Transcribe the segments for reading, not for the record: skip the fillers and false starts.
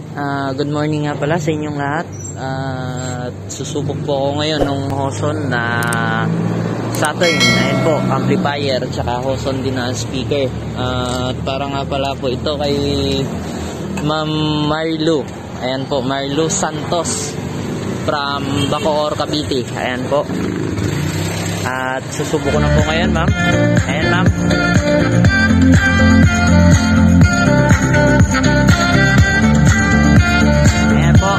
Good morning nga pala sa inyong lahat. Susubok po ako ngayon ng Hoson na Saturn. Ayan po, amplifier tsaka Hoson din na speaker. Para nga pala po ito kay Ma'am Marlu. Ayan po, Marlu Santos from Bacoor, Cavite. Ayan po. At susubok ko na po ngayon, ma'am. Ayan, ma'am. Ayan po.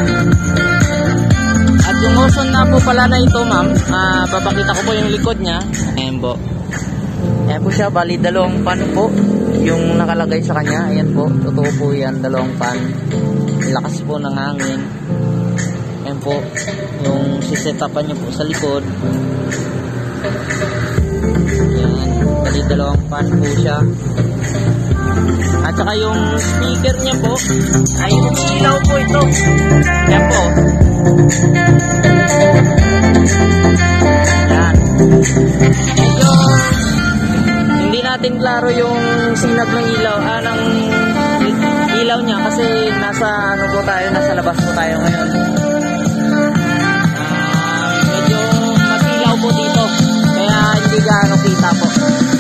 At yung Hoson na po pala na ito, ma'am, papakita ko po yung likod niya. Ayan po. Ayan po siya, bali dalawang pan po yung nakalagay sa kanya. Ayan po, totoo po yan, dalawang pan. Lakas po ng hangin. Ayan po, yung sisetapan niya po sa likod. Ayan, bali dalawang pan po siya. At saka yung speaker niya po ay ilaw po ito. Ayan po. Ayan. Medyo hindi natin klaro yung sinag ng ilaw, ng ilaw niya kasi nasa ano po tayo, nasa labas po tayo ngayon. Medyo masilaw po dito kaya hindi gaano kita po.